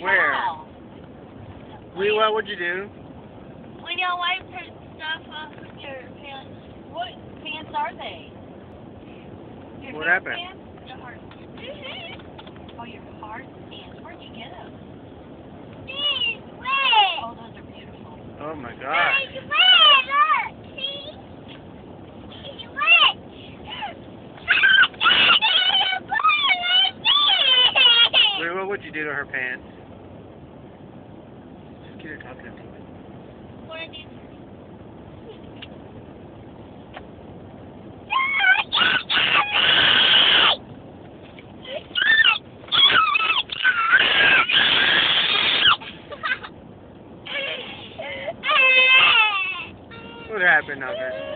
Where? house. What would you do? When your wife put stuff off of your pants, what pants are they? Your What hair happened? Pants? Your heart. Oh, your heart pants. Where'd you get them? Oh, those are beautiful. Oh my God. Wait, what would you do to her pants? Just get her talking to me. What happened, August?